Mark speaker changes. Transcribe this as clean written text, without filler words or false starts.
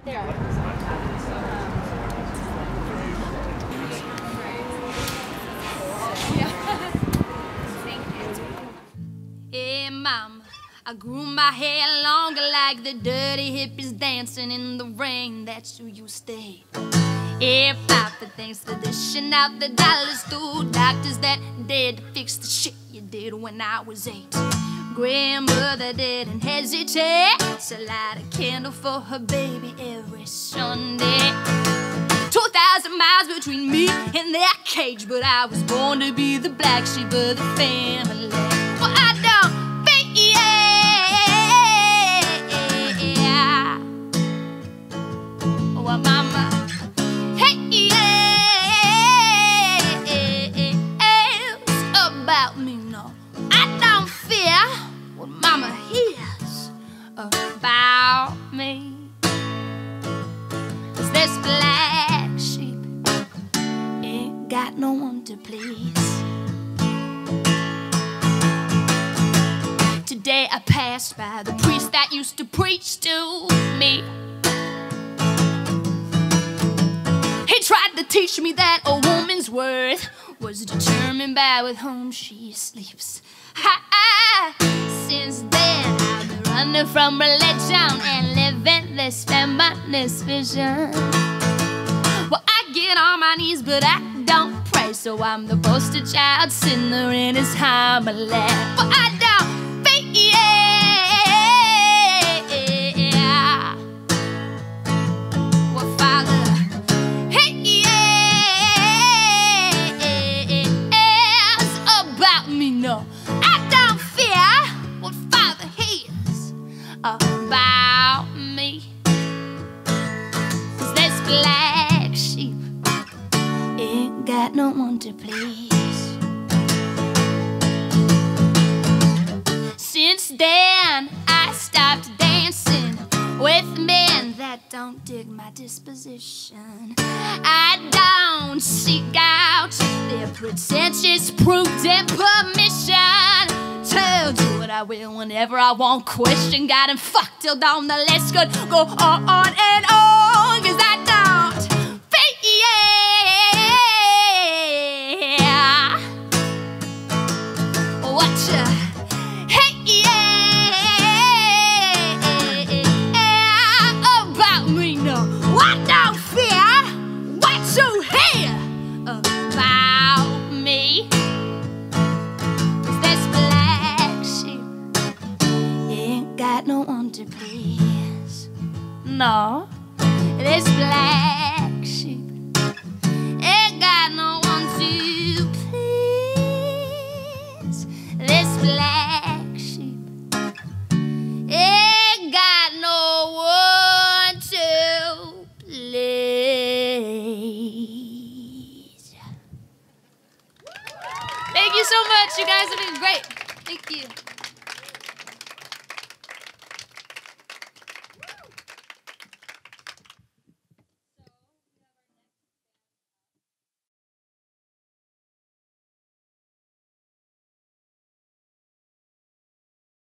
Speaker 1: Hey, mama, I grew my hair longer like the dirty hippies dancing in the rain. That's who you stay. If Papa thanks for dishing out the dollars to doctors that did to fix the shit you did when I was 8. Grandmother didn't hesitate to light a candle for her baby every Sunday. 2,000 miles between me and that cage, but I was born to be the black sheep of the family. Well, I don't think, yeah. Well, mama, hey, yeah, about me, no. I don't fear what mama hears about me. 'Cause this black sheep ain't got no one to please. Today I passed by the priest that used to preach to me. He tried to teach me that a woman's worth was determined by with whom she sleeps. Since then I've been running from religion and living this feminist vision. Well, I get on my knees, but I don't pray, so I'm the poster child sitting there in his homily. Well, I don't think, yeah. Well, Father, hey, yes, about me, no. I don't fear what Father hears about me. 'Cause this black sheep ain't got no one to please. Since then, I stopped dancing with men that don't dig my disposition. I don't seek out their pretentious proof and permission to do what I will whenever I want. Question God and fuck till dawn. The list could go on and on. 'Cause I don't think, yeah, what you hey, yeah, about me, no. I don't fear what you hear about me. 'Cause this black sheep ain't got no one to please. No, this black sheep ain't got no one to please. This black sheep ain't got no one to please. Thank you so much. You guys have been great. Thank you.